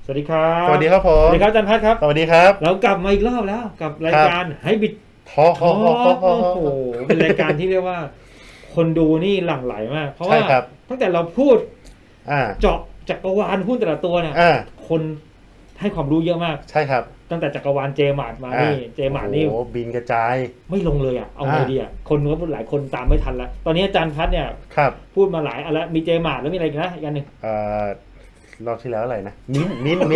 วัสดีครับสวัสดีครับผสวัมสดีครับอาจารย์พัฒครับสวัสดีครับเรากลับมาอีกรอบแล้วกับรายการไฮบิดทอทอล์กโอ้โหเป็นรายการที่เรียกว่าคนดูนี่หลั่งไหลมากเพราะว่าตั้งแต่เราพูดเจาะจักรวาลหุ้นแต่ละตัวเนี่ยคนให้ความรู้เยอะมากใช่ครับตั้งแต่จักรวาลเจมาร์ทมานี่เจมาร์ทนี่บินกระจายไม่ลงเลยเอาไงดีคนก็หลายคนตามไม่ทันแล้วตอนนี้อาจารย์พัฒเนี่ยพูดมาหลายอันแล้วมีเจมาร์ทแล้วมีอะไรอีกนะอีกอันหนึ่งรอบที่แล้วอะไรนะมิ้นแต่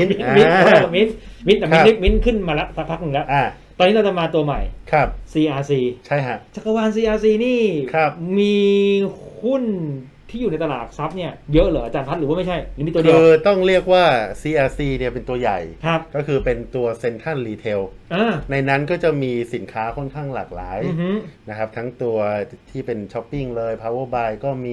มิ้นขึ้นมาแล้วสักพักหนึ่งแล้วตอนนี้เราจะมาตัวใหม่ครับ CRC ใช่ฮะจักรวาล CRC นี่มีหุ้นที่อยู่ในตลาดซับเนี่ยเยอะเหรออาจารย์พัฒหรือว่าไม่ใช่หรือมีตัวเดียวคือต้องเรียกว่า CRC เนี่ยเป็นตัวใหญ่ก็คือเป็นตัวเซ็นทรัลรีเทลในนั้นก็จะมีสินค้าค่อนข้างหลากหลายนะครับทั้งตัวที่เป็นช้อปปิ้งเลย Power Buy ก็มี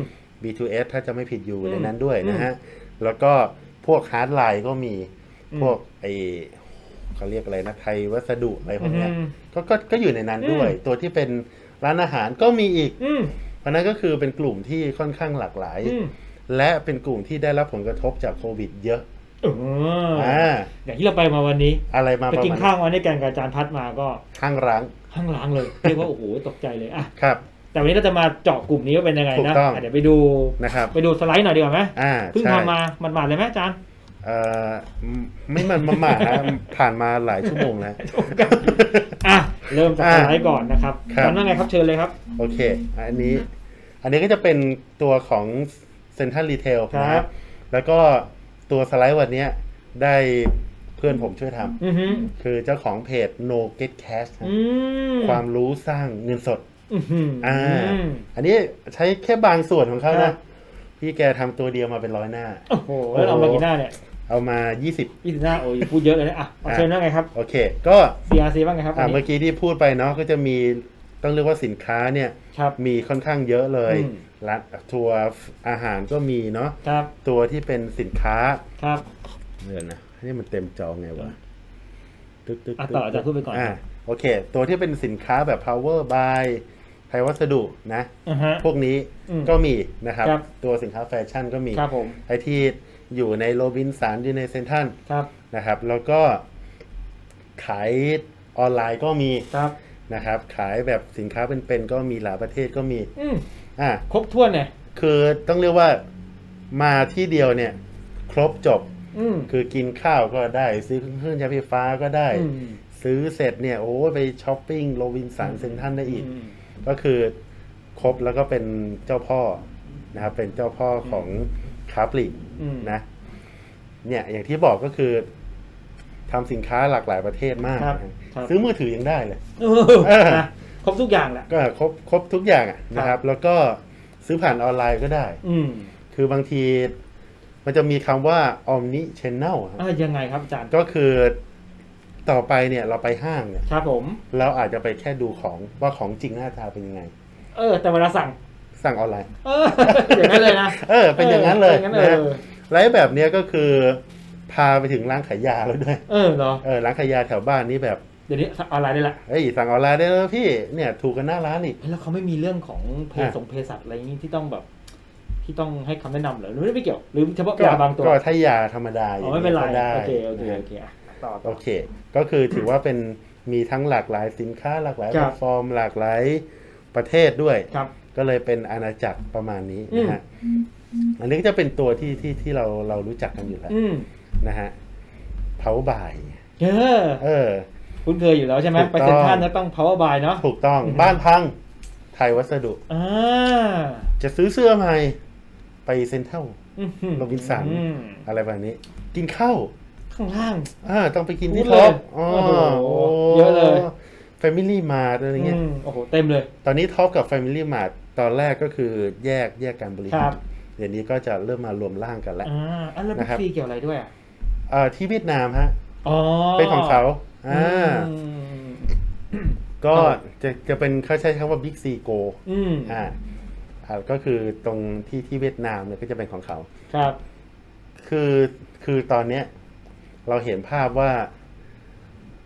B2S ถ้าจะไม่ผิดอยู่ในนั้นด้วยนะฮะแล้วก็พวกฮาร์ดไลน์ก็มีพวกเขาเรียกอะไรนะไทยวัสดุอะไรพวกนี้ก็อยู่ในนั้นด้วยตัวที่เป็นร้านอาหารก็มีอีกเพราะนั้นก็คือเป็นกลุ่มที่ค่อนข้างหลากหลายและเป็นกลุ่มที่ได้รับผลกระทบจากโควิดเยอะอย่างที่เราไปมาวันนี้อะไรมาไปกินข้าววันนี้แกงกับอาจารย์พัฒมาก็ห้างร้างเลยเรียกว่าโอ้โหตกใจเลยครับแต่วันนี้เราจะมาเจาะกลุ่มนี้ว่าเป็นยังไงนะเดี๋ยวไปดูนะครับไปดูสไลด์หน่อยดีกว่าไหมเพิ่งทำมามันเลยไหมอาจารย์ไม่มันผ่านมาหลายชั่วโมงแล้วเริ่มจากสไลด์ก่อนนะครับตอนนั้นไงครับเชิญเลยครับโอเคอันนี้ก็จะเป็นตัวของเซ็นทรัลรีเทลนะครับแล้วก็ตัวสไลด์วันนี้ได้เพื่อนผมช่วยทำคือเจ้าของเพจ No Get Cash ความรู้สร้างเงินสดอันนี้ใช้แค่บางส่วนของเขานะพี่แกทำตัวเดียวมาเป็น100 หน้าโอ้โหแล้วเอามากี่หน้าเนี่ยเอามา 20หน้าโอ้ยพูดเยอะเลยนะเชิญว่าไงครับโอเคก็ CRC บ้างไงครับเมื่อกี้ที่พูดไปเนาะก็จะมีต้องเรียกว่าสินค้าเนี่ยมีค่อนข้างเยอะเลยร้านทัวร์อาหารก็มีเนาะตัวที่เป็นสินค้าเดี๋ยวนะนี่มันเต็มจอไงวะต่อจะพูดไปก่อนโอเคตัวที่เป็นสินค้าแบบ power buy ไทยวัสดุนะพวกนี้ก็มีนะครับตัวสินค้าแฟชั่นก็มีไอที่อยู่ในโรบินสันอยู่ในเซ็นทรัลนะครับแล้วก็ขายออนไลน์ก็มีนะครับขายแบบสินค้าเป็นก็มีหลายประเทศก็มีครบถ้วนเนี่ยคือต้องเรียกว่ามาที่เดียวเนี่ยครบจบคือกินข้าวก็ได้ซื้อเครื่องใช้ไฟฟ้าก็ได้ซื้อเสร็จเนี่ยโอ้ไปช้อปปิ้งโรบินสันเซ็นทรัลได้อีกก็คือครบแล้วก็เป็นเจ้าพ่อนะครับเป็นเจ้าพ่อของค้าปลีกนะเนี่ยอย่างที่บอกก็คือทำสินค้าหลากหลายประเทศมากซื้อมือถือยังได้เลยครบทุกอย่างแหละก็ครบทุกอย่างนะครับแล้วก็ซื้อผ่านออนไลน์ก็ได้คือบางทีมันจะมีคำว่า Omni Channel ยังไงครับอาจารย์ก็คือต่อไปเนี่ยเราไปห้างเนี่ยครับผมเราอาจจะไปแค่ดูของว่าของจริงหน้าตาเป็นยังไงแต่เวลาสั่งออนไลน์อย่างนั้นเลยนะเป็นอย่างนั้นเลยนะแล้วแบบนี้ก็คือพาไปถึงร้านขายยาแล้วด้วยเหรอร้านขายยาแถวบ้านนี้แบบเดี๋ยวนี้สั่งออนไลน์ได้ละสั่งออนไลน์ได้แล้วพี่เนี่ยถูกกันหน้าร้านอีกแล้วเขาไม่มีเรื่องของเภสัชอะไรนี้ที่ต้องแบบที่ต้องให้คำแนะนำหรือไม่เกี่ยวหรือเฉพาะยาบางตัวก็ถ้ายาธรรมดาไม่เป็นไรโอเคโอเคก็คือถือว่าเป็นมีทั้งหลากหลายสินค้าหลากหลายแพลตฟอร์มหลากหลายประเทศด้วยก็เลยเป็นอาณาจักรประมาณนี้นะฮะอันนี้ก็จะเป็นตัวที่เรารู้จักกันอยู่แล้วนะฮะPower Buy คุณเคยอยู่แล้วใช่ไหมไปเซ็นทรัลแล้วต้อง Power Buy เนาะถูกต้องบ้านพังไทยวัสดุจะซื้อเสื้อใหม่ไปเซ็นทรัลโรบินสันอะไรแบบนี้กินข้าวข้างล่างต้องไปกินที่ท็อปเยอะเลย Family Mart อะไรเงี้ยโอ้โหเต็มเลยตอนนี้ท็อปกับ Family Mart ตอนแรกก็คือแยกการบริหารเดี๋ยวนี้ก็จะเริ่มมารวมร่างกันแล้วแล้วบิ๊กซีเกี่ยวอะไรด้วยที่เวียดนามฮะเป็นของเขาก็จะเป็นเขาใช้คำว่า Big C Go ก็คือตรงที่เวียดนามเนี่ยก็จะเป็นของเขาครับคือตอนเนี้ยเราเห็นภาพว่า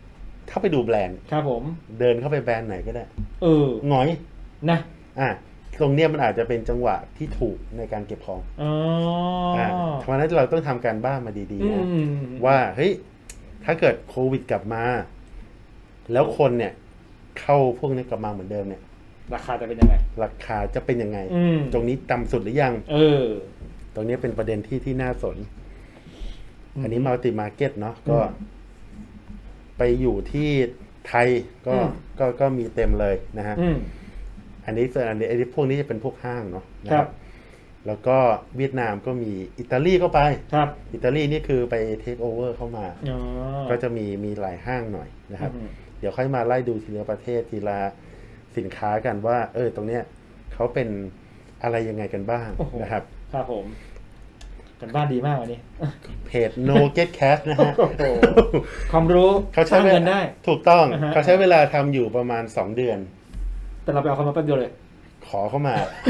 ถ้าไปดูแบรนด์ครับผมเดินเข้าไปแบรนด์ไหนก็ได้หงอยนะตรงเนี้ยมันอาจจะเป็นจังหวะที่ถูกในการเก็บของเพราะฉะนั้นเราต้องทำการบ้านมาดีๆนะว่าเฮ้ยถ้าเกิดโควิดกลับมาแล้วคนเนี่ยเข้าพวกนี้กลับมาเหมือนเดิมเนี่ยราคาจะเป็นยังไงราคาจะเป็นยังไงตรงนี้ต่ำสุดหรือยังตรงนี้เป็นประเด็นที่น่าสนอันนี้มัลติมาร์เก็ตเนาะก็ไปอยู่ที่ไทยก็มีเต็มเลยนะฮะอันนี้พวกนี้จะเป็นพวกห้างเนาะนะครับแล้วก็เวียดนามก็มีอิตาลีก็ไปอิตาลีนี่คือไปเทคโอเวอร์เข้ามาก็จะมีหลายห้างหน่อยนะครับเดี๋ยวค่อยมาไล่ดูทีละประเทศทีละสินค้ากันว่าตรงเนี้ยเขาเป็นอะไรยังไงกันบ้างนะครับครับผมกันบ้านดีมากวันนี้เพจ No Get Cash นะฮะความรู้เขาใช้เงินได้ถูกต้องเขาใช้เวลาทำอยู่ประมาณ2 เดือนแต่เราไปเอาเขามาแป๊บเดียวเลยขอเข้ามา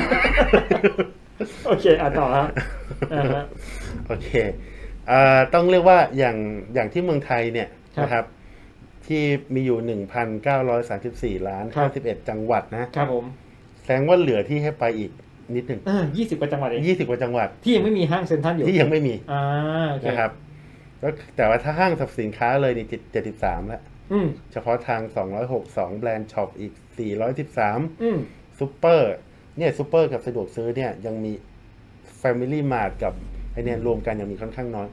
โอเคต่อครับโอเคต้องเรียกว่าอย่างที่เมืองไทยเนี่ยนะครับที่มีอยู่ 1,934 ล้าน51 จังหวัดนะครับผมแสดงว่าเหลือที่ให้ไปอีกนิดหนึ่ง 20 กว่าจังหวัดเอง 20 กว่าจังหวัดที่ยังไม่มีห้างเซ็นทรัลอยู่ที่ยังไม่มีนะครับก็แต่ว่าถ้าห้างสรรพสินค้าเลยนี่73แล้วเฉพาะทาง262แบรนด์ช็อปอีก413ซุปเปอร์เนี่ยซุปเปอร์กับสะดวกซื้อเนี่ยยังมี Family Mart กับไอเนี่ยรวมกันยังมีค่อนข้างน้อย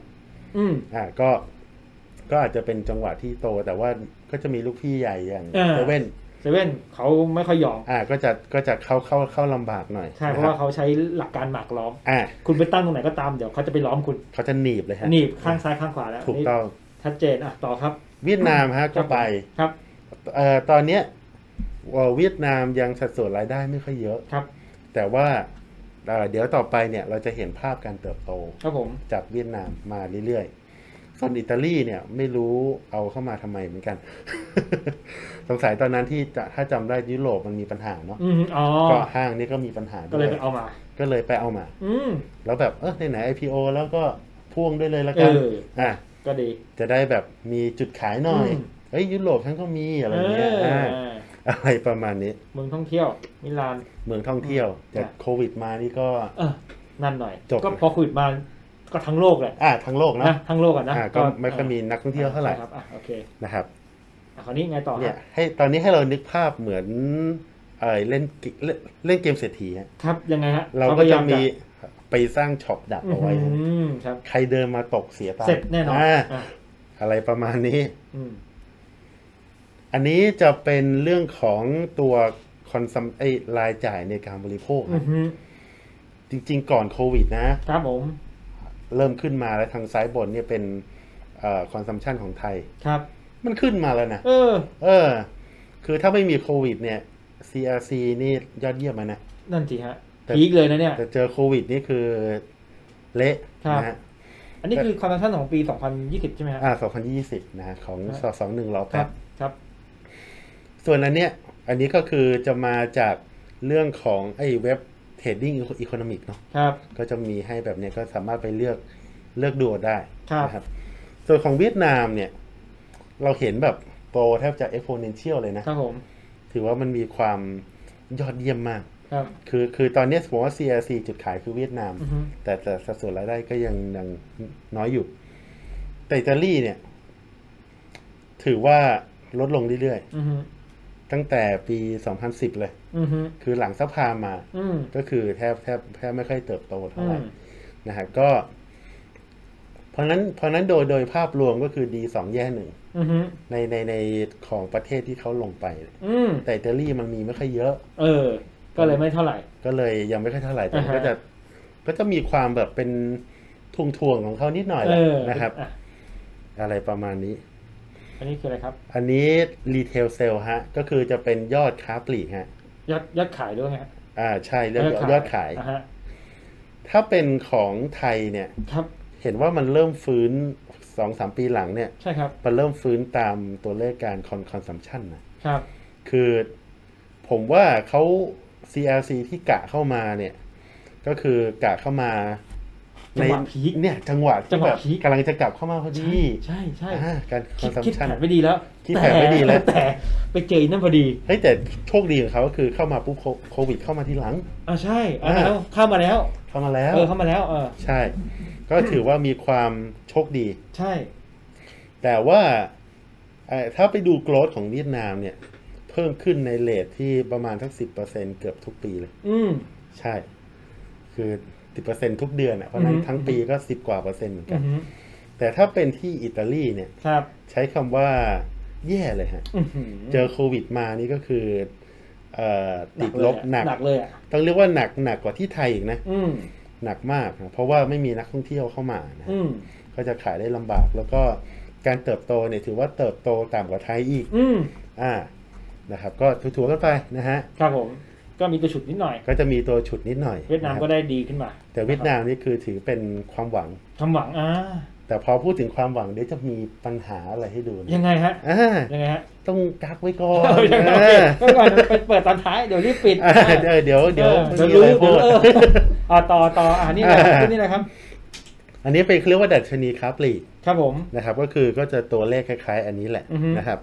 ก็อาจจะเป็นจังหวะที่โตแต่ว่าก็จะมีลูกพี่ใหญ่อย่างเซเว่นเขาไม่ค่อยยอมก็จะเข้าลำบากหน่อยใช่เพราะว่าเขาใช้หลักการหมักล้อมคุณไปตั้งตรงไหนก็ตามเดี๋ยวเขาจะไปล้อมคุณเขาจะหนีบเลยฮะหนีบข้างซ้ายข้างขวาแล้วถูกต้องชัดเจนต่อครับเวียดนามฮะก็ไปครับตอนเนี้ยเวียดนามยังสัดส่วนรายได้ไม่ค่อยเยอะครับแต่ว่าเดี๋ยวต่อไปเนี่ยเราจะเห็นภาพการเติบโตครับผมจากเวียดนามมาเรื่อยๆส่วนอิตาลีเนี่ยไม่รู้เอาเข้ามาทำไมเหมือนกัน สงสัยตอนนั้นที่ถ้าจำได้ยุโรปมันมีปัญหาเนาะก็ห้างนี้ก็มีปัญหาก็เลยไปเอามาแล้วแบบไหน IPO แล้วก็พ่วงด้วยเลยละกันก็ดีจะได้แบบมีจุดขายหน่อยยุโรปทั้งก็มีอะไรเงี้ยอะไรประมาณนี้เมืองท่องเที่ยวมิลานเมืองท่องเที่ยวแต่โควิดมานี่ก็นั่นหน่อยก็พอโควิดมาก็ทั้งโลกเลยทั้งโลกนะทั้งโลกนะก็ไม่ค่อยมีนักท่องเที่ยวเท่าไหร่ครับโอเคนะครับคราวนี้ไงต่อเนี่ยให้ตอนนี้ให้เรานึกภาพเหมือนเล่นเกมเศรษฐีครับยังไงฮะเราก็จะมีไปสร้างช็อปดักเอาไว้ใครเดินมาตกเสียตังค์เสร็จแน่นอนอะไรประมาณนี้อันนี้จะเป็นเรื่องของตัวรายจ่ายในการบริโภคจริงๆก่อนโควิดนะครับผมเริ่มขึ้นมาแล้วทางซ้ายบนเนี่ยเป็นคอนซัมชันของไทยครับมันขึ้นมาแล้วนะคือถ้าไม่มีโควิดเนี่ย CRC นี่ยอดเยี่ยมนะนั่นสิฮะพีคเลยนะเนี่ยแต่เจอโควิดนี่คือเละนะฮะอันนี้คือคอนซัมชันของปี2020ใช่ไหมฮะ 2020นะของ21รอแป๊บครับส่วนอันนี้ก็คือจะมาจากเรื่องของเว็บเทรดดิ้งอีโคโนมิกเนาะก็จะมีให้แบบนี้ก็สามารถไปเลือกดูได้นะครับส่วนของเวียดนามเนี่ยเราเห็นแบบโตแทบจะ exponential เลยนะครับผมถือว่ามันมีความยอดเยี่ยมมากคือตอนนี้ผมว่า CRC จุดขายคือเวียดนามแต่สัดส่วนรายได้ก็ยังน้อยอยู่แต่อิตาลีเนี่ยถือว่าลดลงเรื่อยๆตั้งแต่ปี2010เลยคือหลังซัพพามาก็คือแทบไม่ค่อยเติบโตเท่าไหร่นะฮะก็เพราะนั้นโดยภาพรวมก็คือดี2แย่1ในของประเทศที่เขาลงไปแต่อิตาลีมันมีไม่ค่อยเยอะก็เลยไม่เท่าไหร่ก็เลยยังไม่ค่อยเท่าไหร่แต่ก็จะมีความแบบเป็นทวงของเขานิดหน่อยนะครับอะไรประมาณนี้อันนี้คืออะไรครับอันนี้รีเทลเซลฮะก็คือจะเป็นยอดค้าปลีกฮะยอดขายด้วยไงใช่เรื่องยอดขายถ้าเป็นของไทยเนี่ยเห็นว่ามันเริ่มฟื้น 2-3 ปีหลังเนี่ยใช่ครับมันเริ่มฟื้นตามตัวเลขการคอนซัมชันนะครับคือผมว่าเขา CLC ที่กะเข้ามาเนี่ยก็คือกะเข้ามาจังหวะพีคเนี่ยจังหวะที่แบบกำลังจะกลับเข้ามาพอดีใช่การคอนซัมชั่นคิดแผนไม่ดีแล้วแต่ไปเจอนั่นพอดีเฮ้ยแต่โชคดีของเขาก็คือเข้ามาปุ๊บโควิดเข้ามาทีหลังใช่แล้วเข้ามาแล้วเข้ามาแล้วใช่ก็ถือว่ามีความโชคดีใช่แต่ว่าถ้าไปดูโกรธของเวียดนามเนี่ยเพิ่มขึ้นในเรทที่ประมาณทั้ง 10% เกือบทุกปีเลยใช่คือ 10% ทุกเดือนเพราะนั้นทั้งปีก็10 กว่า%เหมือนกันแต่ถ้าเป็นที่อิตาลีเนี่ยใช้คำว่าแย่เลยฮะเจอโควิดมานี่ก็คือติดลบหนักเลยต้องเรียกว่าหนักกว่าที่ไทยอีกนะหนักมากเพราะว่าไม่มีนักท่องเที่ยวเข้ามานะก็จะขายได้ลำบากแล้วก็การเติบโตเนี่ยถือว่าเติบโตต่ำกว่าไทยอีกนะครับก็ถูๆกันไปนะฮะครับผมก็มีตัวฉุดนิดหน่อยก็จะมีตัวฉุดนิดหน่อยเวียดนามก็ได้ดีขึ้นมาแต่เวียดนามนี่คือถือเป็นความหวังแต่พอพูดถึงความหวังเดี๋ยวจะมีปัญหาอะไรให้ดูยังไงฮะต้องกักไว้ก่อนเปิดตอนท้ายเดี๋ยวรีบปิดเดี๋ยวมีอะไรพูดต่อนี่แหละครับอันนี้เป็นเรียกว่าดัชนีค้าปลีกครับผมนะครับก็จะตัวเลขคล้ายๆอันนี้แหละนะครับ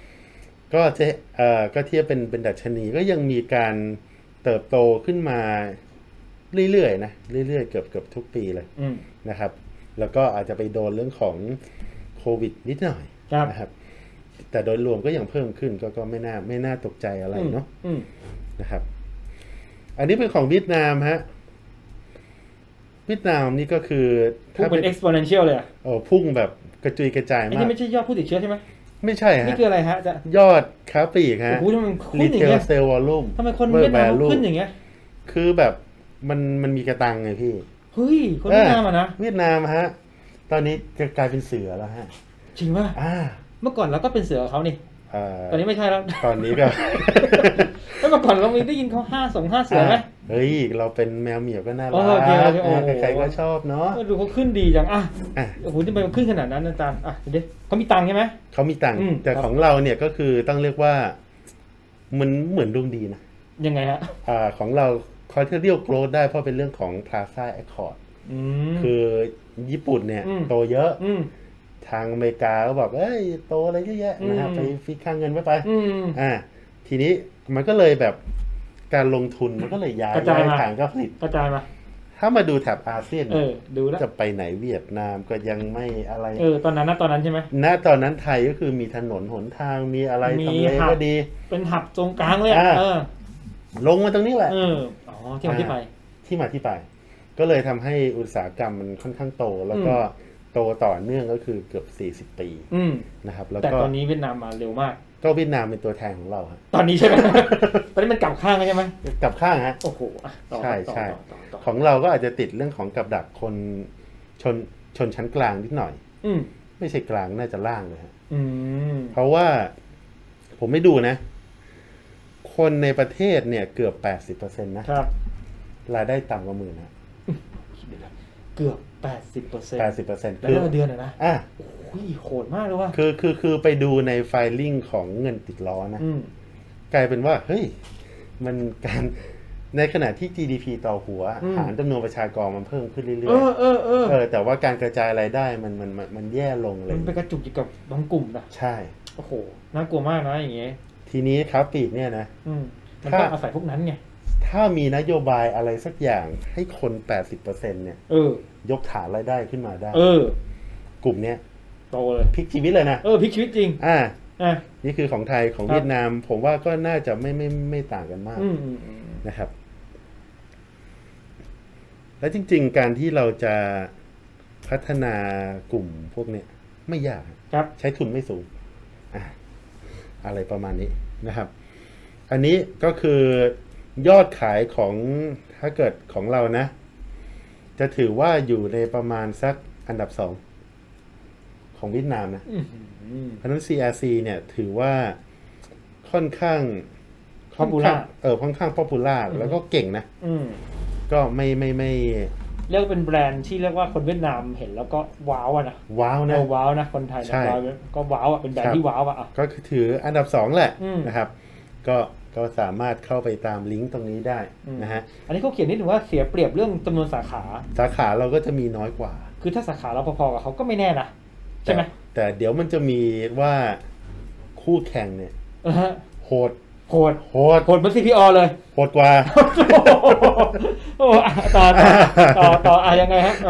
ก็เทียบเป็นดัชนีก็ยังมีการเติบโตขึ้นมาเรื่อยๆนะเรื่อยๆเกือบทุกปีเลยนะครับแล้วก็อาจจะไปโดนเรื่องของโควิดนิดหน่อยนะครับแต่โดยรวมก็ยังเพิ่มขึ้นก็ไม่น่าตกใจอะไรเนาะนะครับอันนี้เป็นของเวียดนามฮะเวียดนามนี่ก็คือพุ่งเป็น exponential เลยพุ่งแบบกระจุยกระจายมากนี่ไม่ใช่ยอดผู้ติดเชื้อใช่ไหมไม่ใช่ฮะนี่คืออะไรฮะจะยอดค้าปลีกฮะ retail sale volume ทำไมคนเวียดนามขึ้นอย่างเงี้ยคือแบบมันมีกระตังไงพี่เฮ้ยคนเวียดนามนะเวียดนามฮะตอนนี้จะกลายเป็นเสือแล้วฮะจริงป่ะเมื่อก่อนเราก็เป็นเสือเขานี่ตอนนี้ไม่ใช่แล้วตอนนี้ก็แล้วเมื่อก่อนเรามีได้ยินเขา5 เสือไหมเฮ้ยเราเป็นแมวเหมียวก็น่ารักใครๆก็ชอบเนาะดูเขาขึ้นดีจังโอ้โหจะไปขึ้นขนาดนั้นอาจารย์เดี๋ยวเขามีตังค์ใช่ไหมเขามีตังค์แต่ของเราเนี่ยก็คือต้องเรียกว่ามันเหมือนดวงดีนะยังไงฮะของเราคอยเรียกโกรธได้เพราะเป็นเรื่องของ Plaza Accord คือญี่ปุ่นเนี่ยโตเยอะทางอเมริกาก็บอกโตอะไรเยอะแยะนะครับไปฟิกค่าเงินไว้ไปทีนี้มันก็เลยแบบการลงทุนมันก็เลยย้ายฐานก็ผลิตกระจายมาถ้ามาดูแถบอาเซียนดูแล้วจะไปไหนเวียดนามก็ยังไม่อะไรตอนนั้นใช่ไหมตอนนั้นไทยก็คือมีถนนหนทางมีอะไรทำเลก็ดีเป็นหับตรงกลางเลยลงมาตรงนี้แหละที่มาที่ไปก็เลยทำให้อุตสาหกรรมมันค่อนข้างโตแล้วก็โตต่อเนื่องก็คือเกือบ40 ปีนะครับแล้วก็แต่ตอนนี้เวียดนามมาเร็วมากก็เวียดนามเป็นตัวแทนของเราฮะตอนนี้ใช่ไหมตอนนี้มันกลับข้างใช่ไหมกลับข้างฮะโอ้โหใช่ของเราก็อาจจะติดเรื่องของกับดักคนชนชั้นกลางนิดหน่อยไม่ใช่กลางน่าจะล่างเลยฮะเพราะว่าผมไม่ดูนะคนในประเทศเนี่ยเกือบ 80% นะครับรายได้ต่ำกว่า10,000นะเกือบ 80% คือเดือนนะโอ้ยโหดมากเลยว่ะคือไปดูในไฟลิ่งของเงินติดล้อนะกลายเป็นว่าเฮ้ยมันการในขณะที่ GDP ต่อหัวหารจำนวนประชากรมันเพิ่มขึ้นเรื่อยๆแต่ว่าการกระจายรายได้มันแย่ลงเลยมันไปกระจุกอยู่กับบางกลุ่มนะใช่โอ้โหน่ากลัวมากนะอย่างเงี้ยทีนี้ครับปีกเนี่ยนะมันต้องอาศัยพวกนั้นไงถ้ามีนโยบายอะไรสักอย่างให้คน 80% เนี่ยยกฐานรายได้ขึ้นมาได้กลุ่มเนี้ยโตเลยพลิกชีวิตเลยนะพลิกชีวิตจริงนี่คือของไทยของเวียดนามผมว่าก็น่าจะไม่ต่างกันมากนะครับและจริงๆการที่เราจะพัฒนากลุ่มพวกเนี้ยไม่ยากครับใช้ทุนไม่สูงอะไรประมาณนี้นะครับอันนี้ก็คือยอดขายของถ้าเกิดของเรานะจะถือว่าอยู่ในประมาณสักอันดับ2ของเวียดนามนะเพราะนั้น CRC เนี่ยถือว่าค่อนข้างป๊อปปูล่าค่อนข้างป๊อปปูล่าแล้วก็เก่งนะก็ไม่เรียกเป็นแบรนด์ที่เรียกว่าคนเวียดนามเห็นแล้วก็ว้าวนะว้าวนะคนไทยก็ว้าวเป็นแบรนด์ที่ว้าวก็ถืออันดับ2แหละนะครับก็ก็สามารถเข้าไปตามลิงก์ตรงนี้ได้นะฮะอันนี้เขาเขียนนิดนึงว่าเสียเปรียบเรื่องจำนวนสาขาเราก็จะมีน้อยกว่าคือถ้าสาขาเราพอๆกับเขาก็ไม่แน่นะใช่ไหมแต่เดี๋ยวมันจะมีว่าคู่แข่งเนี่ยโหดเหมือน CPO เลยโหดกว่าโอ้ต่อยังไงฮะ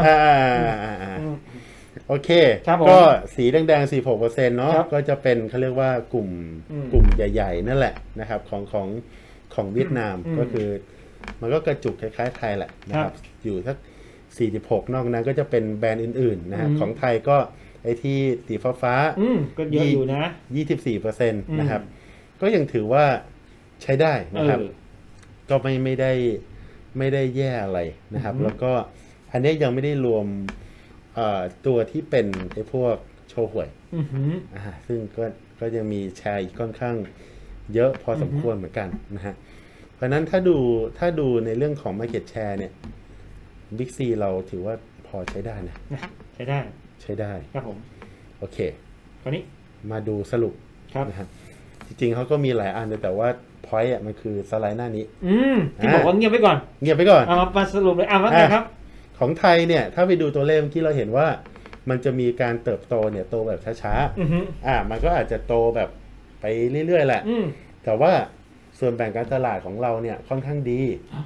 โอเคก็สีแดงๆ 46% เนาะก็จะเป็นเขาเรียกว่ากลุ่มใหญ่ๆนั่นแหละนะครับของเวียดนามก็คือมันก็กระจุกคล้ายๆไทยแหละนะครับอยู่สัก46นอกนั้นก็จะเป็นแบรนด์อื่นๆนะฮะของไทยก็ไอ้ที่สีฟ้าก็เยอะอยู่นะ 24% นะครับก็ยังถือว่าใช้ได้นะครับก็ไม่ได้แย่อะไรนะครับแล้วก็อันนี้ยังไม่ได้รวมตัวที่เป็นไอ้พวกโชว์หวยซึ่งก็ยังมีแชร์อีกค่อนข้างเยอะพอสมควรเหมือนกันนะฮะเพราะนั้นถ้าดูในเรื่องของ Market Share เนี่ย Big C เราถือว่าพอใช้ได้นะใช้ได้ครับผมโอเคคราวนี้มาดูสรุปนะครับจริงๆเขาก็มีหลายอันแต่ว่า point มันคือสไลด์หน้านี้ที่บอกว่าเงียบไปก่อนมาสรุปเลยว่าไงครับของไทยเนี่ยถ้าไปดูตัวเลขเมื่อกี้เราเห็นว่ามันจะมีการเติบโตเนี่ยโตแบบช้าๆมันก็อาจจะโตแบบไปเรื่อยๆแหละแต่ว่าส่วนแบ่งการตลาดของเราเนี่ยค่อนข้างดี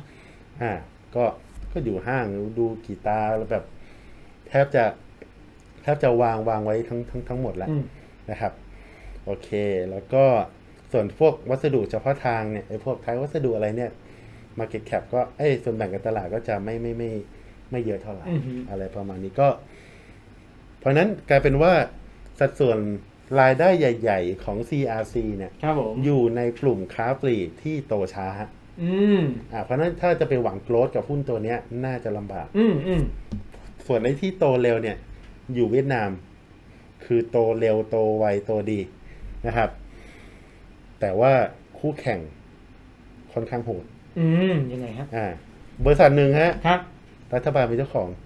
ก็อยู่ห้างดูกี่ตาแบบแทบจะวางไว้ทั้งหมดแล้วนะครับโอเคแล้วก็ส่วนพวกวัสดุเฉพาะทางเนี่ยไอ้พวกท้ายวัสดุอะไรเนี่ย market cap ก็ส่วนแบ่งการตลาดก็จะไม่เยอะเท่าไหร่อะไรประมาณนี้ก็เพราะนั้นกลายเป็นว่าสัดส่วนรายได้ใหญ่ๆของ CRC เนี่ยอยู่ในกลุ่มค้าปลีกที่โตช้าเพราะนั้นถ้าจะไปหวังโกรธกับหุ้นตัวนี้น่าจะลำบากส่วนในที่โตเร็วเนี่ยอยู่เวียดนามคือโตเร็วโตไวโตดีนะครับแต่ว่าคู่แข่งค่อนข้างโหดยังไงฮะบริษัทหนึ่งฮะครับรัฐบาลเป็นเจ้าของ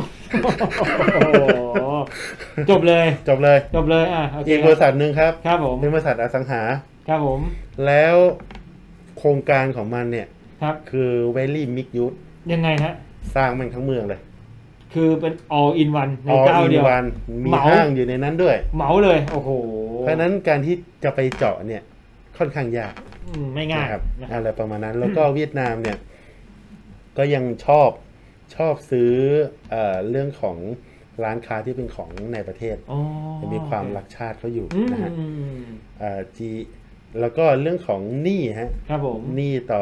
จบเลยอีกบริษัทหนึ่งครับผมเป็นบริษัทอสังหาครับผมแล้วโครงการของมันเนี่ยคือ Very Mixed Use ยังไงฮะสร้างมันทั้งเมืองเลยคือเป็น all in one ในเจ้าเดียวมีห้างอยู่ในนั้นด้วยเหมาเลยโอ้โหเพราะนั้นการที่จะไปเจาะเนี่ยค่อนข้างยากไม่ง่ายครับอะไรประมาณนั้นแล้วก็เวียดนามเนี่ยก็ยังชอบซื้อเรื่องของร้านค้าที่เป็นของในประเทศมีความรักชาติเขาอยู่นะฮะแล้วก็เรื่องของหนี้ฮะครับผมหนี้ต่อ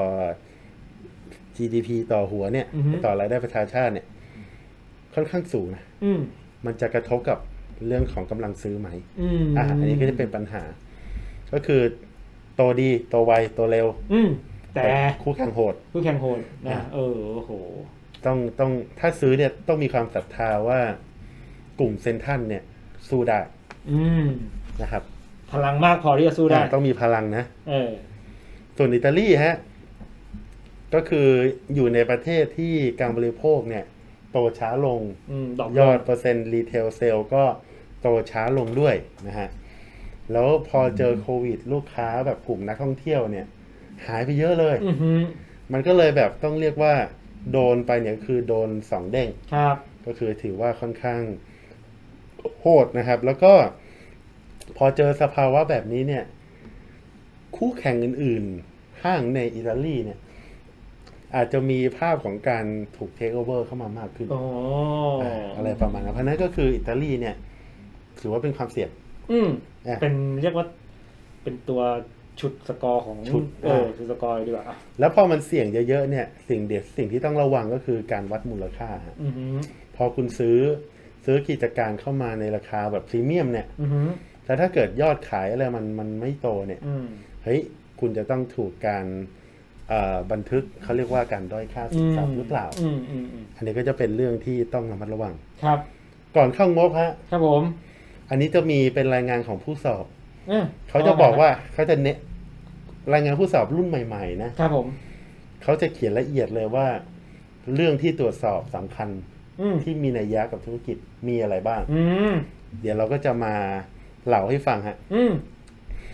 GDP ต่อหัวเนี่ยต่อรายได้ประชาชาติเนี่ยค่อนข้างสูงนะมันจะกระทบกับเรื่องของกำลังซื้อไหมอันนี้ก็จะเป็นปัญหาก็คือโตดีโตไวโตเร็วแต่คู่แข่งโหดนะโอ้โหต้องถ้าซื้อเนี่ยต้องมีความศรัทธาว่ากลุ่มเซ็นทรัลเนี่ยสู้ได้นะครับพลังมากพอที่จะสู้ได้ต้องมีพลังนะส่วนอิตาลีฮะก็คืออยู่ในประเทศที่การบริโภคเนี่ยโตช้าลงยอดเปอร์เซ็นต์รีเทลเซลก็โตช้าลงด้วยนะฮะแล้วพอเจอโควิดลูกค้าแบบกลุ่มนักท่องเที่ยวเนี่ยหายไปเยอะเลยมันก็เลยแบบต้องเรียกว่าโดนไปเนี่ยคือโดน2เด้งก็คือถือว่าค่อนข้างโหดนะครับแล้วก็พอเจอสภาวะแบบนี้เนี่ยคู่แข่งอื่นๆห้างในอิตาลีเนี่ยอาจจะมีภาพของการถูกเทคโอเวอร์เข้ามามากขึ้นอะไรประมาณนั้นเพราะนั้นก็คืออิตาลีเนี่ยถือว่าเป็นความเสี่ยงเป็นเรียกว่าเป็นตัวชุดสกอร์ของชุดสกอร์ดีกว่าแล้วพอมันเสี่ยงเยอะๆเนี่ยสิ่งที่ต้องระวังก็คือการวัดมูลค่าพอคุณซื้อกิจการเข้ามาในราคาแบบพรีเมียมเนี่ยแต่ถ้าเกิดยอดขายอะไรมันไม่โตเนี่ยเฮ้ยคุณจะต้องถูกการบันทึกเขาเรียกว่าการด้อยค่าสินทรัพย์หรือเปล่าอันนี้ก็จะเป็นเรื่องที่ต้องระมัดระวังครับก่อนเข้างบฮะครับผมอันนี้จะมีเป็นรายงานของผู้สอบเขาจะบอกว่าเขาจะเน้นรายงานผู้สอบรุ่นใหม่ๆนะครับผมเขาจะเขียนละเอียดเลยว่าเรื่องที่ตรวจสอบสำคัญที่มีนัยยะกับธุรกิจมีอะไรบ้างเดี๋ยวเราก็จะมาเล่าให้ฟังฮะ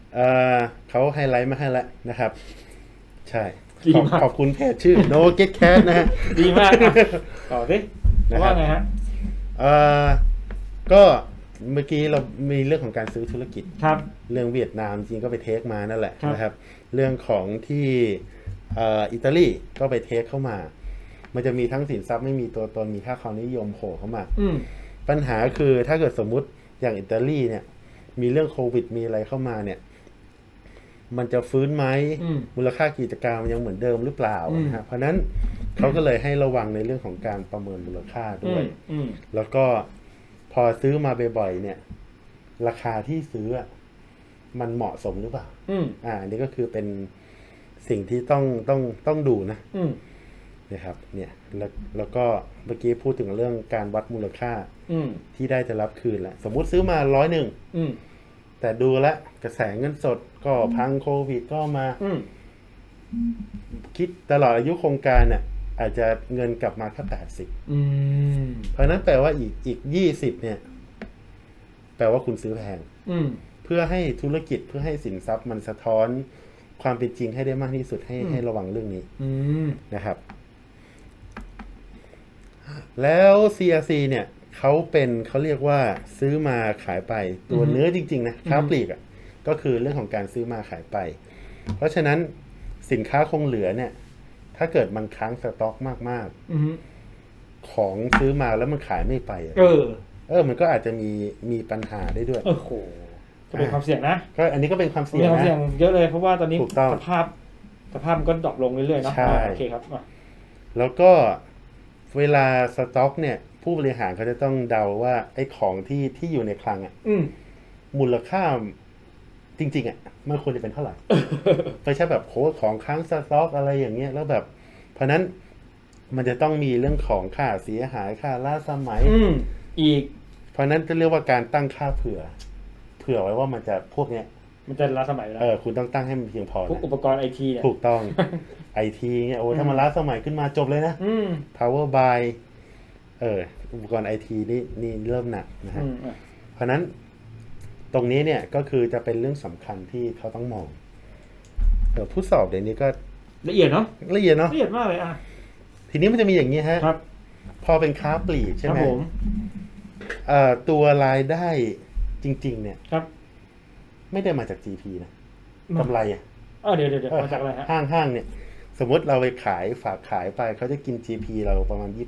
เขาไฮไลท์มาให้แล้วนะครับใช่ขอบคุณเพจชื่อ No Get Cash นะฮะดีมากต่อสิว่าไงฮะก็เมื่อกี้เรามีเรื่องของการซื้อธุรกิจครับเรื่องเวียดนามจริงก็ไปเทคมานั่นแหละนะครับเรื่องของที่อิตาลีก็ไปเทคเข้ามามันจะมีทั้งสินทรัพย์ไม่มีตัวตนมีค่าความนิยมโผล่เข้ามาปัญหาคือถ้าเกิดสมมุติอย่างอิตาลีเนี่ยมีเรื่องโควิดมีอะไรเข้ามาเนี่ยมันจะฟื้นไหมมูลค่ากิจการมันยังเหมือนเดิมหรือเปล่านะฮะเพราะนั้นเขาก็เลยให้ระวังในเรื่องของการประเมินมูลค่าด้วยแล้วก็พอซื้อมาบ่อยๆเนี่ยราคาที่ซื้อมันเหมาะสมหรือเปล่าอันนี้ก็คือเป็นสิ่งที่ต้องดูนะนะครับเนี่ยแล้วก็เมื่อกี้พูดถึงเรื่องการวัดมูลค่าที่ได้จะรับคืนแหละสมมุติซื้อมา100แต่ดูแลกระแสเงินสดก็พังโควิดก็มาคิดตลอดอายุโครงการเนี่ยอาจจะเงินกลับมาแค่80เพราะนั้นแปลว่าอีก20เนี่ยแปลว่าคุณซื้อแพงเพื่อให้ธุรกิจเพื่อให้สินทรัพย์มันสะท้อนความเป็นจริงให้ได้มากที่สุดให้ระวังเรื่องนี้นะครับแล้ว CRC เนี่ยเขาเรียกว่าซื้อมาขายไปตัวเนื้อจริงๆนะค้าปลีกก็คือเรื่องของการซื้อมาขายไปเพราะฉะนั้นสินค้าคงเหลือเนี่ยถ้าเกิดมันค้างสต็อกมากๆของซื้อมาแล้วมันขายไม่ไปมันก็อาจจะมีปัญหาได้ด้วยโอ้โหก็เป็นความเสี่ยงนะก็อันนี้ก็เป็นความเสี่ยงนะเยอะเลยเพราะว่าตอนนี้สภาพมันก็ดรอปลงเรื่อยๆเนาะโอเคครับแล้วก็เวลาสต็อกเนี่ยผู้บริหารเขาจะต้องเดาว่าไอ้ของที่อยู่ในคลังมูลค่าจริงๆมันควรจะเป็นเท่าไหร่ไม่ใช่แบบโค้ดของค้างสต็อกอะไรอย่างเงี้ยแล้วแบบเพราะนั้นมันจะต้องมีเรื่องของค่าเสียหายค่าล้าสมัยอีกเพราะนั้นจะเรียกว่าการตั้งค่าเผื่อไว้ว่ามันจะพวกเนี้ยมันจะล้าสมัยแล้วคุณต้องตั้งให้มันเพียงพอพวกอุปกรณ์ไอทีเนี่ยถูกต้องไอทีเนี่ยโอ้ถ้ามันล้าสมัยขึ้นมาจบเลยนะpower by อุปกรณ์ไอทีนี่เริ่มหนักนะฮะเพราะนั้นตรงนี้เนี่ยก็คือจะเป็นเรื่องสำคัญที่เขาต้องมองผู้สอบเดี๋ยวนี้ก็ละเอียดเนาะละเอียดมากเลยทีนี้มันจะมีอย่างนี้ฮะพอเป็นค้าปลีกใช่ไหมตัวรายได้จริงๆเนี่ยไม่ได้มาจาก GP นะกำไรเดี๋ยวมาจากอะไรฮะห้างเนี่ยสมมติเราไปฝากขายไปเขาจะกิน GP เราประมาณ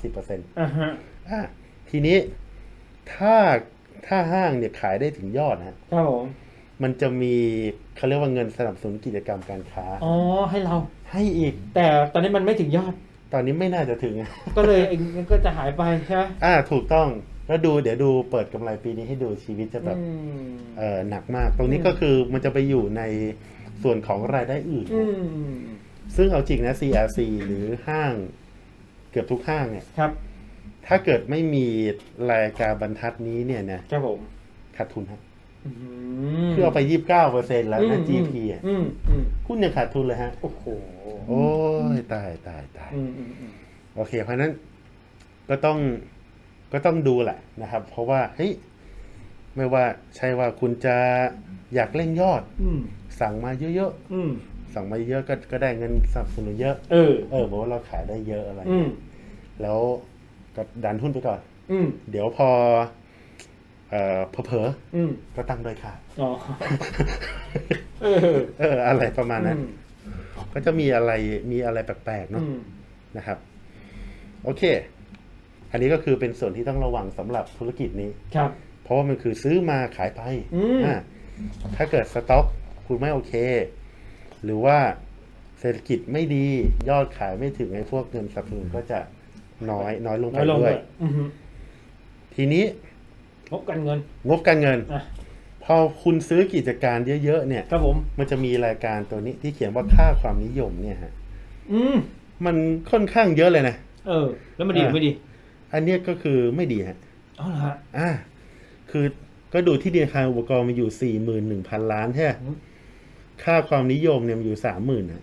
29-30%ทีนี้ถ้าห้างเนี่ยขายได้ถึงยอดนะครับผมมันจะมีเขาเรียกว่าเงินสนับสนุนกิจกรรมการค้าให้เราให้อีกแต่ตอนนี้มันไม่ถึงยอดตอนนี้ไม่น่าจะถึงก็เลยก็จะหายไปใช่ไหมถูกต้องแล้วเดี๋ยวดูเปิดกำไรปีนี้ให้ดูชีวิตจะแบบหนักมากตรงนี้ก็คือมันจะไปอยู่ในส่วนของรายได้อื่นซึ่งเอาจริงนะ CRC หรือห้างเกือบทุกห้างเนี่ยถ้าเกิดไม่มีรายการบรรทัดนี้เนี่ยนะครับผมขาดทุนครับคือเอาไป 29% แล้วนะ GP คุณยังขาดทุนเลยฮะโอ้โหโอ้ยตายโอเคเพราะนั้นก็ต้องดูแหละนะครับเพราะว่าเฮ้ยไม่ว่าใช่ว่าคุณจะอยากเล่นยอดสั่งมาเยอะๆสั่งมาเยอะก็ได้เงินสนับสนุนเยอะบอกว่าเราขายได้เยอะอะไรแล้วก็ดันหุ้นไปก่อนเดี๋ยวพอเผลอก็ตั้งโดยขาดอะไรประมาณนั้นก็จะมีอะไรแปลกๆเนาะนะครับโอเคอันนี้ก็คือเป็นส่วนที่ต้องระวังสำหรับธุรกิจนี้ครับเพราะว่ามันคือซื้อมาขายไปถ้าเกิดสต็อกคุณไม่โอเคหรือว่าเศรษฐกิจไม่ดียอดขายไม่ถึงไอ้พวกเงินสนับสนุนก็จะน้อยลงไปด้วยทีนี้งบการเงินพอคุณซื้อกิจการเยอะๆเนี่ยครับผมมันจะมีรายการตัวนี้ที่เขียนว่าค่าความนิยมเนี่ยฮะมันค่อนข้างเยอะเลยนะแล้วมันดีหรือไม่ดีอันนี้ก็คือไม่ดีฮะเหรอฮะคือก็ดูที่ธนาคารอุปกรณ์มันอยู่ 41,000 ล้านใช่ไหมค่าความนิยมเนี่ยมันอยู่ 30,000 นะ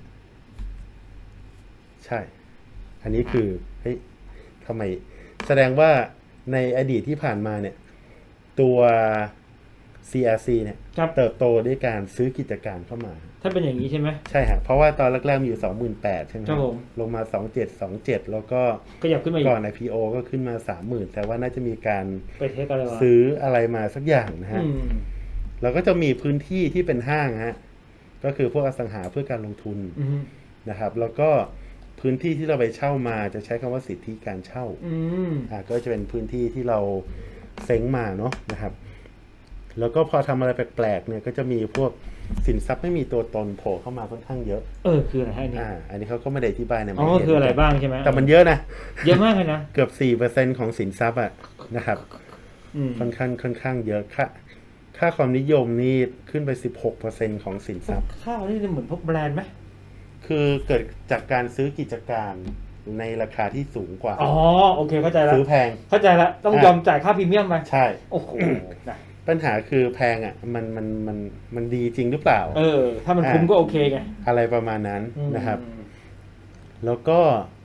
ใช่อันนี้คือเฮ้ยทำไมแสดงว่าในอดีตที่ผ่านมาเนี่ยตัว CRC เนี่ยเติบโตด้วยการซื้อกิจการเข้ามาถ้าเป็นอย่างนี้ใช่ไหมใช่ฮะเพราะว่าตอนแรกๆมีอยู่ 28,000 ใช่ไหมครับลงมา 27,27 แล้วก็ขยับขึ้นมาก่อน IPO ก็ขึ้นมา 30,000 แต่ว่าน่าจะมีการไปเทคอะไรซื้ออะไรมาสักอย่างนะฮะแล้วก็จะมีพื้นที่ที่เป็นห้างฮะก็คือพวกอสังหาเพื่อการลงทุนนะครับแล้วก็พื้นที่ที่เราไปเช่ามาจะใช้คำว่าสิทธิการเช่าก็จะเป็นพื้นที่ที่เราเซ้งมาเนาะนะครับแล้วก็พอทำอะไรแปลกๆเนี่ยก็จะมีพวกสินทรัพย์ไม่มีตัวตนโผล่เข้ามาค่อนข้างเยอะคืออะไรนี่อันนี้เขาก็ไม่ได้อธิบายนะคืออะไรบ้างใช่ไหมแต่มันเยอะนะเยอะมากเลยนะเกือบ 4% ของสินทรัพย์นะครับค่อนข้างเยอะค่าความนิยมนี่ขึ้นไป 16% ของสินทรัพย์ค่านี่เหมือนพวกแบรนด์ไหมคือเกิดจากการซื้อกิจการในราคาที่สูงกว่าโอเคเข้าใจแล้วซื้อแพงเข้าใจแล้วต้องยอมจ่ายค่าพรีเมียมไปใช่โอ้โหปัญหาคือแพงมันดีจริงหรือเปล่าถ้ามันคุ้มก็โอเคไงอะไรประมาณนั้นนะครับแล้วก็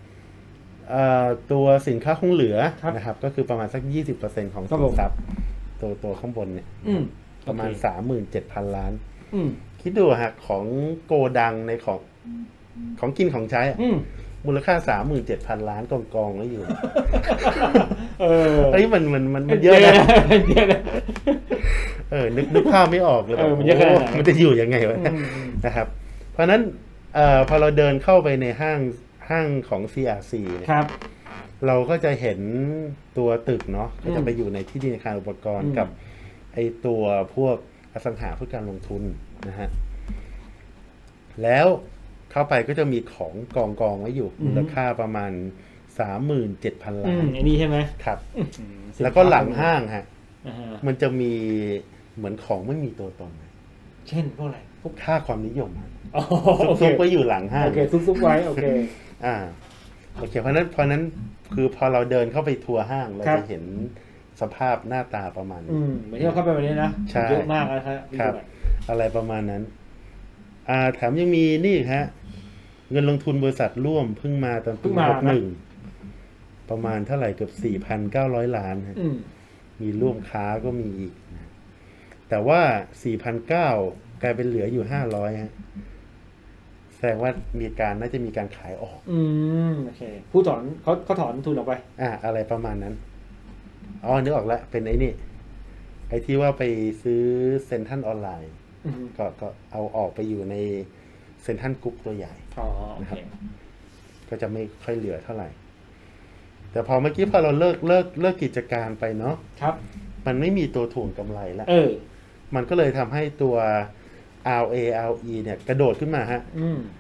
ตัวสินค้าคงเหลือนะครับก็คือประมาณสัก 20% ของสินทรัพย์ตัวข้างบนเนี่ยประมาณ 37,000 ล้านคิดดูฮะของโกดังในของกินของใช้มูลค่า 37,000 ล้านกองแล้วอยู่มันเยอะนะนึกภาพไม่ออกเลยมันจะอยู่ยังไงวะนะครับเพราะนั้นพอเราเดินเข้าไปในห้างของ CRC เนี่ยเราก็จะเห็นตัวตึกเนาะก็จะไปอยู่ในที่ดินอาคารอุปกรณ์กับไอตัวพวกอสังหาเพื่อการลงทุนนะฮะแล้วเข้าไปก็จะมีของกองไว้อยู่มูลค่าประมาณ 37,000 ล้านอันนี้ใช่ไหมครับแล้วก็หลังห้างฮะมันจะมีเหมือนของไม่มีตัวตนเช่นพวกอะไรพวกค่าความนิยมซุกไว้อยู่หลังห้างโอเคซุกไว้โอเคโอเคเพราะนั้นคือพอเราเดินเข้าไปทัวร์ห้างเราจะเห็นสภาพหน้าตาประมาณนี้เหมือนที่เราเข้าไปวันนี้นะเยอะมากนะครับอะไรประมาณนั้นแถมยังมีนี่ฮะเงินลงทุนบริษัทร่วมเพิ่งมาตอนปี61ประมาณเท่าไหร่เกือบ 4,900 ล้านฮะมีร่วมค้าก็มีอีกแต่ว่า 4,900 กลายเป็นเหลืออยู่500ฮะแสดงว่าน่าจะมีการขายออกโอเคผู้ถอนเขาถอนทุนออกไปอะไรประมาณนั้นนึกออกแล้วเป็นไอ้นี่ไอ้ที่ว่าไปซื้อเซ็นทรัลออนไลน์ก็เอาออกไปอยู่ในเซ็นทรัลกรุ๊ปตัวใหญ่นะครับก็จะไม่ค่อยเหลือเท่าไหร่แต่พอเมื่อกี้พอเราเลิกกิจการไปเนาะครับมันไม่มีตัวถ่วงกำไรแล้วมันก็เลยทำให้ตัว ROE เนี่ยกระโดดขึ้นมาฮะ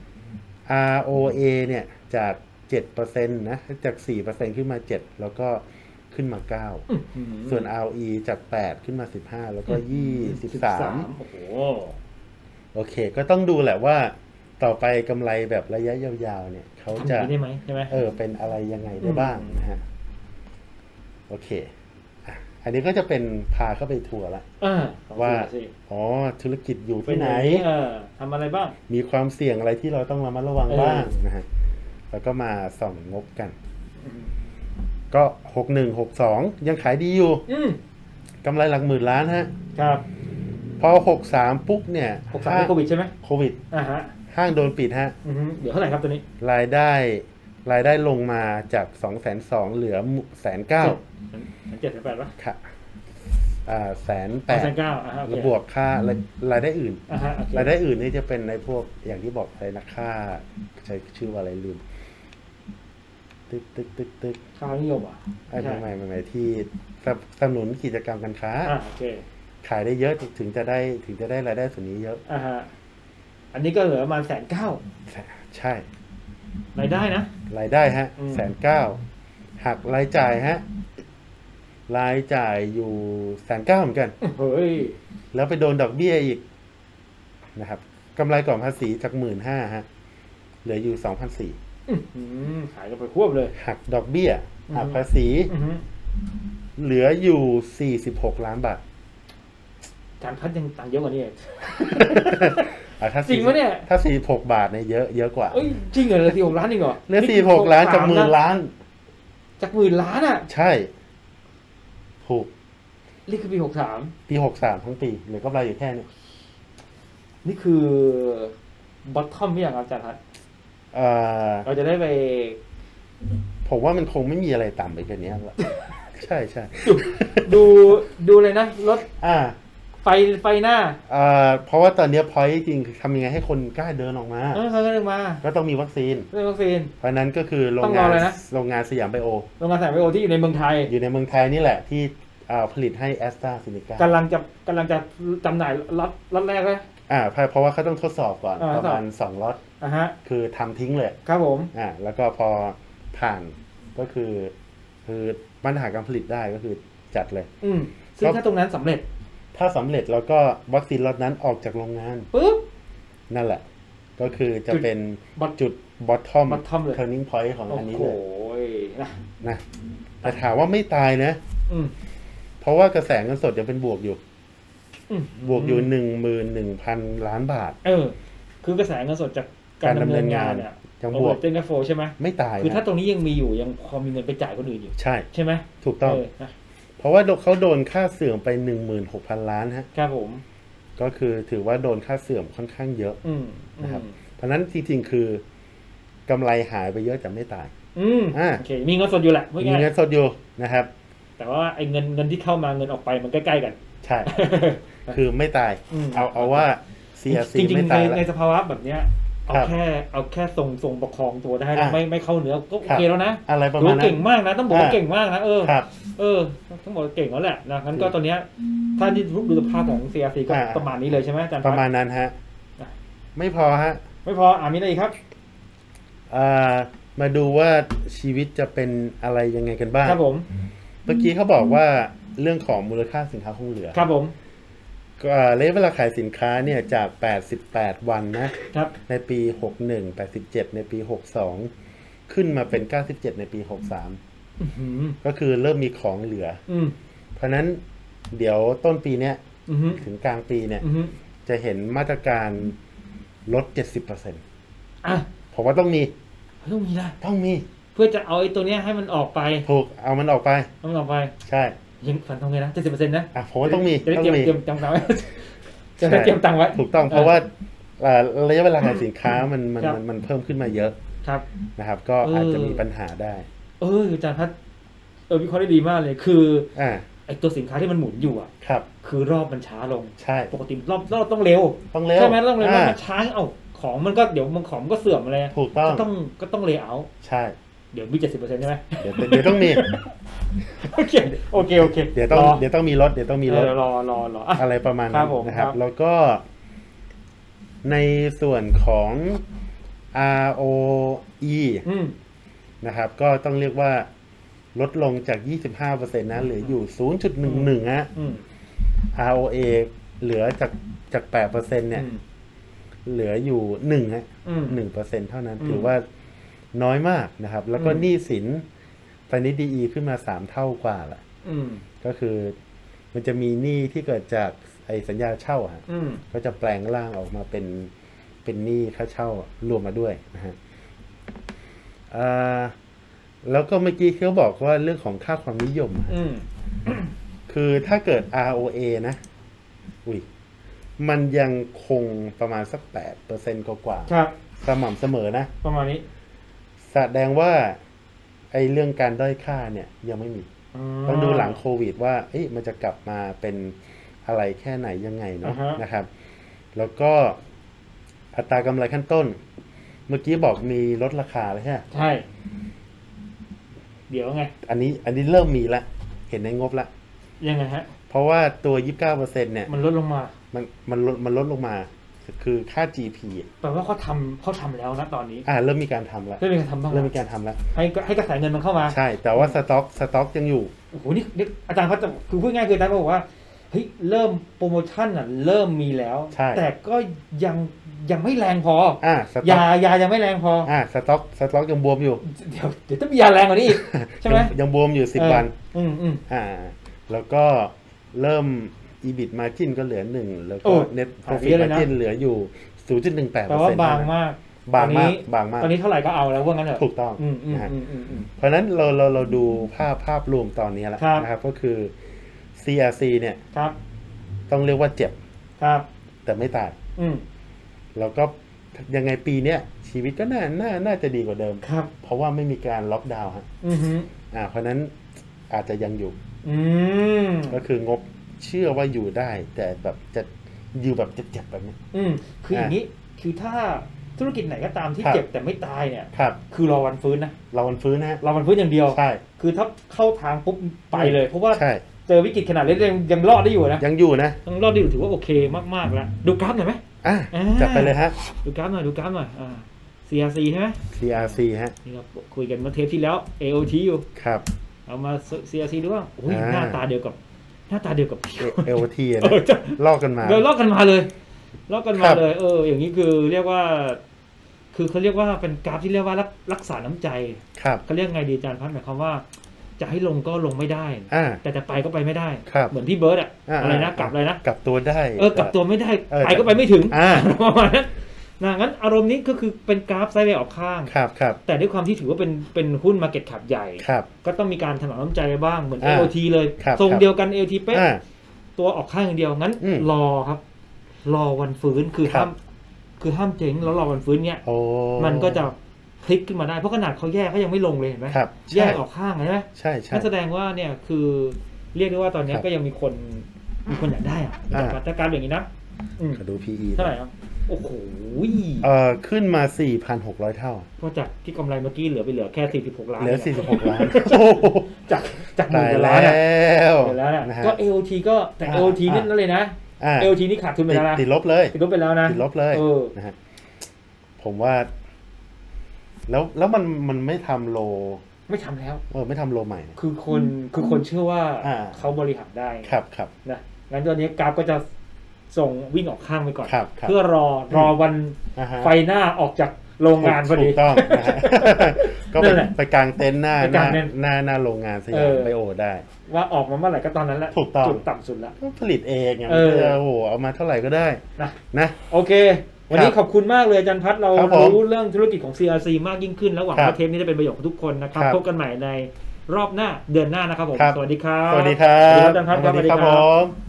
ROA เนี่ยจาก 7% นะจาก 4% ขึ้นมา 7 แล้วก็ขึ้นมา9ส่วน ROE จาก 8 ขึ้นมา 15 แล้วก็ 23โอเคก็ต้องดูแหละว่าต่อไปกำไรแบบระยะยาวๆเนี่ยเขาจะได้ไหมใช่ไหมเป็นอะไรยังไงได้บ้างนะฮะโอเคอันนี้ก็จะเป็นพาเข้าไปทัวร์ละว่าธุรกิจอยู่ที่ไหนทำอะไรบ้างมีความเสี่ยงอะไรที่เราต้องระมัดระวังบ้างนะฮะแล้วก็มาส่องงบกันก็6162ยังขายดีอยู่กำไรหลักหมื่นล้านฮะครับพอ63ปุ๊บเนี่ย 63โควิดใช่ไหมโควิดห้างโดนปิดฮะเดี๋ยวเท่าไหร่ครับตัวนี้รายได้ลงมาจาก 220,000 เหลือ 190,000 780,000 ป่ะค่ะ180,000บวกค่ารายได้อื่นรายได้อื่นนี่จะเป็นในพวกอย่างที่บอกอะไรนะค่าใช้ชื่อว่าอะไรลืมตึกค่านิยมไม่ที่สนับสนุนกิจกรรมการค้าขายได้เยอะถึงจะได้รายได้ส่วนนี้เยอะอันนี้ก็เหลือประมาณ190,000 ใช่รายได้นะรายได้ฮะ190,000หักรายจ่ายฮะรายจ่ายอยู่190,000เหมือนกันเฮ้ยแล้วไปโดนดอกเบี้ยอีกนะครับกำไรก่อนภาษีจาก 15,000 ฮะเหลืออยู่ 2,400 ขายกันไปควบเลยหักดอกเบี้ยหักภาษีเหลืออยู่46 ล้านบาทการพัดยังต่างเยอะกว่านี้จริงไหมเนี่ยถ้า46 บาทเนี่ยเยอะกว่าจริงเหรอ46 ล้านจริงเหรอเหลือ46 ล้านจาก10,000 ล้านจาก10,000 ล้านอ่ะใช่ถูกนี่คือปีปี63ทั้งปีเหลือกำไรอยู่แค่นี้นี่คือบอททอมที่อย่างอาจารย์ทัศน์เราจะได้ไปผมว่ามันคงไม่มีอะไรต่ำไปกว่านี้ละใช่ใช่ดูเลยนะรถไฟหน้าเพราะว่าตอนนี้พอยจริงทำยังไงให้คนกล้าเดินออกมาเขาเดินมาก็ต้องมีวัคซีนเพราะนั้นก็คือโรงงานสยามไบโอที่อยู่ในเมืองไทยนี่แหละที่ผลิตให้แอสตราเซเนกากำลังจะจำหน่ายล็อตแรกเลยเพราะว่าเขาต้องทดสอบก่อนประมาณ2ล็อตคือทำทิ้งเลยครับผมแล้วก็พอผ่านก็คือมาตรฐานการผลิตได้ก็คือจัดเลยซึ่งถ้าตรงนั้นสำเร็จถ้าสำเร็จแล้วก็วัคซีนล็อตนั้นออกจากโรงงานปุ๊บนั่นแหละก็คือจะเป็นจุดบอททอมเทอร์นิ่งพอยต์ของอันนี้เลยนะแต่ถามว่าไม่ตายนะเพราะว่ากระแสเงินสดยังเป็นบวกอยู่ 11,000 ล้านบาทคือกระแสเงินสดจากการดำเนินงานเนี่ยยังบวกเจนกาโฟใช่ไหมไม่ตายคือถ้าตรงนี้ยังมีอยู่ยังพอมีเงินไปจ่ายคนอื่นอยู่ใช่ไหมถูกต้องเพราะว่าเขาโดนค่าเสื่อมไป 16,000 ล้านฮะครับผมก็คือถือว่าโดนค่าเสื่อมค่อนข้างเยอะนะครับเพราะนั้นจริงๆคือกำไรหายไปเยอะแต่ไม่ตายโอเคมีเงินสดอยู่แหละมีเงินสดอยู่นะครับแต่ว่าไอ้เงินที่เข้ามาเงินออกไปมันใกล้ๆกันใช่คือไม่ตายเอาว่า CRC ไม่ตายในสภาวะแบบเนี้ยเอาแค่ทรงประคองตัวได้แล้วไม่เข้าเนื้อก็โอเคแล้วนะอะไรประมาณนั้นเก่งมากนะต้องบอกว่าเก่งมากนะต้องบอกเก่งแล้วแหละนะงั้นก็ตอนนี้ถ้าที่ดูสภาพของ CRC ก็ประมาณนี้เลยใช่ไหมอาจารย์ประมาณนั้นฮะไม่พอฮะไม่พอมีอะไรอีกครับมาดูว่าชีวิตจะเป็นอะไรยังไงกันบ้างครับผมเมื่อกี้เขาบอกว่าเรื่องของมูลค่าสินค้าคงเหลือครับผมเลเวลขายสินค้าเนี่ยจาก88วันนะครับในปี61 87ในปี62ขึ้นมาเป็น97ในปี63ก็คือเริ่มมีของเหลือเพราะนั้นเดี๋ยวต้นปีเนี้ยถึงกลางปีเนี่ยจะเห็นมาตรการลด 70%ผมว่าต้องมีนะต้องมีเพื่อจะเอาไอ้ตัวเนี้ยให้มันออกไปถูกเอามันออกไปใช่ยังฝันทงไงนะ 70% นะผมว่าต้องมีจะได้เตรียมตังค์ไว้จะได้เตรียมตังค์ไว้ถูกต้องเพราะว่าระยะเวลาขายสินค้ามันเพิ่มขึ้นมาเยอะนะครับก็อาจจะมีปัญหาได้อาจารย์พัฒน์วิเคราะห์ได้ดีมากเลยคือไอ้ตัวสินค้าที่มันหมุนอยู่คือรอบมันช้าลงใช่ปกติรอบต้องเร็วใช่ไหมต้องเร็วมันช้าของมันก็เดี๋ยวมันของก็เสื่อมอะไรถูกต้องก็ต้องเลเยอร์ใช่เดี๋ยวมี 70% ใช่ไหมเดี๋ยวต้องมีโอเคเดี๋ยวต้องมีรถรออะไรประมาณนั้นนะครับแล้วก็ในส่วนของ ROE นะครับก็ต้องเรียกว่าลดลงจาก 25% นะเหลืออยู่ 0.11 ฮะ ROA เหลือจาก 8% เนี่ยเหลืออยู่1ฮะ 1% เท่านั้นถือว่าน้อยมากนะครับแล้วก็หนี้สินตอนนี้ DE ขึ้นมา3เท่ากว่าละก็คือมันจะมีหนี้ที่เกิดจากไอ้สัญญาเช่าก็จะแปลงร่างออกมาเป็นหนี้ค่าเช่ารวมมาด้วยนะฮะแล้วก็เมื่อกี้เขาบอกว่าเรื่องของค่าความนิยมคือถ้าเกิด ROA นะมันยังคงประมาณสัก 8% กว่าสม่ำเสมอนะประมาณนี้แสดงว่าไอ้เรื่องการด้อยค่าเนี่ยยังไม่มีต้องดูหลังโควิดว่ามันจะกลับมาเป็นอะไรแค่ไหนยังไงเนาะนะครับแล้วก็อัตรากำไรขั้นต้นเมื่อกี้บอกมีลดราคาเลยใช่เดี๋ยวไงอันนี้เริ่มมีละเห็นในงบละยังไงฮะเพราะว่าตัว 29% เนี่ยมันลดลงมามันลดลงมาคือค่า GP แปลว่าเขาทำแล้วนะตอนนี้เริ่มมีการทำแล้วเริ่มมีการทำบ้างเริ่มมีการทำแล้วให้กระแสเงินมันเข้ามาใช่แต่ว่าสต็อกยังอยู่โอ้โหนี่อาจารย์เขาจะคือพูดง่ายคืออาจารย์บอกว่าเฮ้ยเริ่มโปรโมชั่นเริ่มมีแล้วแต่ก็ยังไม่แรงพอยายังไม่แรงพอสต็อกยังบวมอยู่เดี๋ยวต้องมียาแรงกว่านี้อีกใช่ไหมยังบวมอยู่10 วันแล้วก็เริ่ม EBIT margin ก็เหลือ1แล้วก็ net profit margin เหลืออยู่ 0.18% แปลว่าบางมากบางมากตอนนี้เท่าไหร่ก็เอาแล้วว่างั้นเถอะถูกต้องนะฮะเพราะนั้นเราดูภาพรวมตอนนี้แล้วนะครับก็คือ CRC เนี่ยครับต้องเรียกว่าเจ็บครับแต่ไม่ตายแล้วก็ยังไงปีเนี้ยชีวิตก็น่าจะดีกว่าเดิมครับเพราะว่าไม่มีการล็อกดาวน์ฮะเพราะนั้นอาจจะยังอยู่ก็คืองบเชื่อว่าอยู่ได้แต่แบบจะอยู่แบบเจ็บๆแบบนี้คืออย่างนี้คือถ้าธุรกิจไหนก็ตามที่เจ็บแต่ไม่ตายเนี่ยคือรอวันฟื้นนะรอวันฟื้นนะรอวันฟื้นอย่างเดียวใช่คือถ้าเข้าทางปุ๊บไปเลยเพราะว่าเจอวิกฤตขนาดเล็กยังรอดได้อยู่นะยังอยู่นะยังรอดได้อยู่ถือว่าโอเคมากๆแล้วดูกราฟหน่อยไหมจับไปเลยฮะดูกราฟหน่อยCRC ใช่ไหม CRC ฮะนี่เราคุยกันมาเทปที่แล้ว AOT อยู่ครับเอามา CRC ดูบ้างโอ้ยหน้าตาเดียวกับ AOT นะลอกกันมาลอกกันมาเลยอย่างนี้คือเรียกว่าคือเขาเรียกว่าเป็นกราฟที่เรียกว่ารักษาน้ำใจเขาเรียกไงดีอาจารย์พัฒน์หมายความว่าจะให้ลงก็ลงไม่ได้แต่จะไปก็ไปไม่ได้เหมือนพี่เบิร์ดอะไรนะกลับเลยนะกลับตัวได้กลับตัวไม่ได้ไปก็ไปไม่ถึงประมาณนั้นงั้นอารมณ์นี้ก็คือเป็นกราฟไซด์เวย์ออกข้างครับแต่ด้วยความที่ถือว่าเป็นหุ้น market cap ใหญ่ก็ต้องมีการถนอมน้ำใจบ้างเหมือน AOT เลยทรงเดียวกัน AOT เป๊ะตัวออกข้างอย่างเดียวงั้นรอครับรอวันฟื้นคือห้ามเจ๊งแล้วรอวันฟื้นเนี่ยมันก็จะพลิกขึ้นมาได้เพราะขนาดเขาแยกเขายังไม่ลงเลยเห็นไหมแยกออกข้างใช่ไหมใช่นั่นแสดงว่าเนี่ยคือเรียกได้ว่าตอนนี้ก็ยังมีคนอยากได้แต่ถ้าการอย่างนี้นะดู PE เท่าไหร่ครับโอ้โหขึ้นมา 4,600 เท่าเพราะจากกำไรเมื่อกี้เหลือแค่46ล้านเหลือ46ล้านจาก1,000,000 ล้านแล้วก็ AOT ก็แต่ AOT นี่นั่นเลยนะ AOT นี่ขาดทุนไปแล้วนะติดลบเลยติดลบไปแล้วนะติดลบเลยนะฮะผมว่าแล้วมันไม่ทำโลไม่ทำแล้วไม่ทำโลใหม่คือคนเชื่อว่าเขาบริหารได้ครับนะงั้นตอนนี้กราฟก็จะส่งวิ่งออกข้างไปก่อนเพื่อรอวันไฟหน้าออกจากโรงงานพอดีถูกต้องนะฮะก็ไปกลางเต็นท์หน้าโรงงานสยามไบโอได้ว่าออกมาเมื่อไหร่ก็ตอนนั้นแหละจุดต่ำสุดแล้วผลิตเองโอ้โหเอามาเท่าไหร่ก็ได้นะโอเควันนี้ขอบคุณมากเลยอาจารย์พัฒน์เรารู้เรื่องธุรกิจของ CRC มากยิ่งขึ้นแล้วหวังว่าเทปนี้จะเป็นประโยชน์กับทุกคนนะครับพบกันใหม่ในรอบหน้าเดือนหน้านะครับผมสวัสดีครับสวัสดีครับอาจารย์พัฒน์ครับสวัสดีครับ